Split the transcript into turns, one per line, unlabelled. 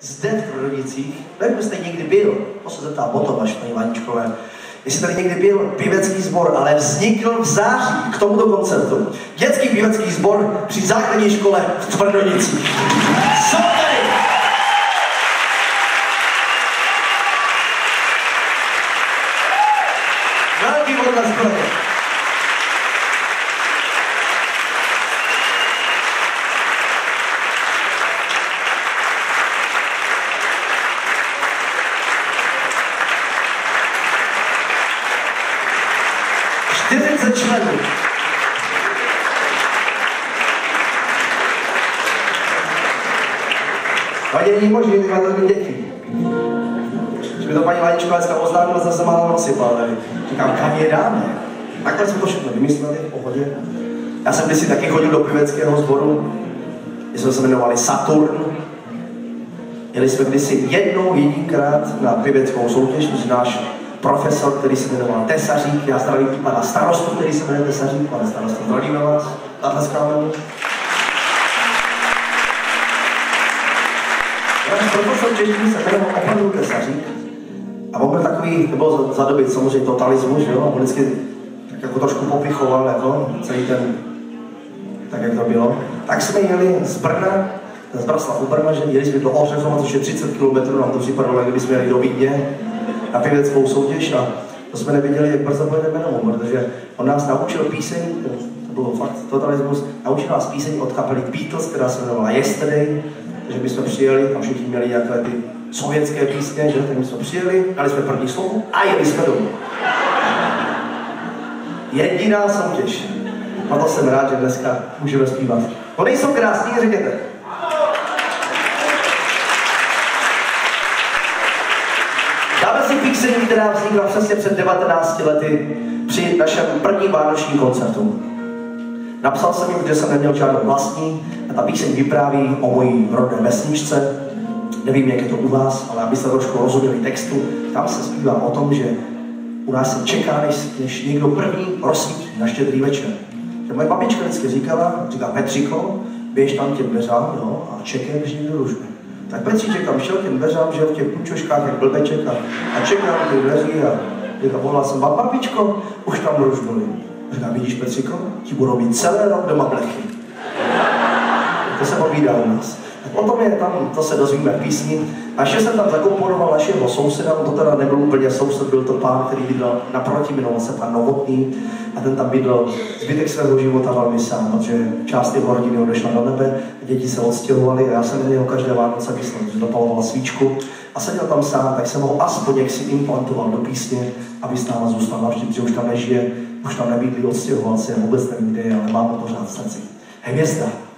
zde v Krudovicích, nevím, jestli tady někdy byl, to se zeptá potom až paní Vaničkové, jestli tady někdy byl pěvecký sbor, ale vznikl v září k tomuto koncertu. Dětský pěvecký sbor při základní škole v Tvrdovicích. Jsou tady! Velký potlesk pro ně. Členů. Paní není možný, ty máte tady děti. Že by to paní Vaničková dneska oznámila, zase málo rozsypala tady. Říkám, kam je dáme? Takhle jsme to všechno vymysleli, v pohodě. Já jsem kdysi taky chodil do pěveckého sboru, kde jsme se jmenovali Saturn. Jeli jsme kdysi jedinkrát na pěveckou soutěž, což náš profesor, který se jmenoval Tesařík, já zdravím pana starostu, který se jmenuje Tesařík, pane starostu, zdravíme vás, zatleskáme mu. Náš profesor češtiny se jmenoval opravdu Tesařík a on byl takový, to bylo za doby samozřejmě totalismus, že jo, a on vždycky tak jako trošku popichoval, jako celý ten, tak jak to bylo. Tak jsme jeli z Brna, z Braslav u Brna, že jeli jsme do Ořechova, což je 30 km, nám to připadalo, jak kdybychom jeli do Vídně na pěveckou soutěž a to jsme nevěděli, jak brzo pojedeme domů, protože on nás naučil píseň, to bylo fakt totalismus, naučil nás píseň od kapely Beatles, která se jmenovala Yesterday, takže my jsme přijeli a všichni měli nějaké ty sovětské písně, že? Tak my jsme přijeli, dali jsme první slovo a jeli jsme domů. Jediná soutěž. A to jsem rád, že dneska můžeme zpívat. To nejsou krásný, řekněte. Dáme si píseň, která vznikla přesně před 19 lety při našem prvním vánočním koncertu. Napsal jsem ji, protože jsem neměl žádnou vlastní a ta píseň vypráví o mojí rodné vesničce. Nevím, jak je to u vás, ale abyste trošku rozuměli textu, tam se zpívá o tom, že u nás se čeká, než někdo první rozsvítí na Štědrý večer. Že moje babička vždycky říká Petříko, běž tam těm dveřám, jo, a čekej, než někdo rušne. Tak Petříček tam šel těm dveřám, že v těch půjčoškách jak blbeček a čekal na ty dveří a volal jsem, babičko, už tam rušnuli. Říká, vidíš Petříko, ti budou mít celé rok doma blechy. To se povídá u nás. Tak o tom je tam, to se dozvíme v písni. A ještě jsem tam zakomponoval našeho souseda, on to teda nebyl úplně soused, byl to pán, který bydlel naproti, jmenoval se pan Novotný a ten tam bydlel zbytek svého života velmi sám, protože část jeho rodiny odešla do nebe, děti se odstěhovaly a já jsem na něho každé Vánoce myslel, že zapaloval svíčku a seděl tam sám, tak jsem ho aspoň jak si implantoval do písně, aby s náma zůstal navždy, protože už tam nežije, už tam nebydlí, odstěhoval se, vůbec nevím, kde je, ale mám ho pořád v srdci. Hvězda.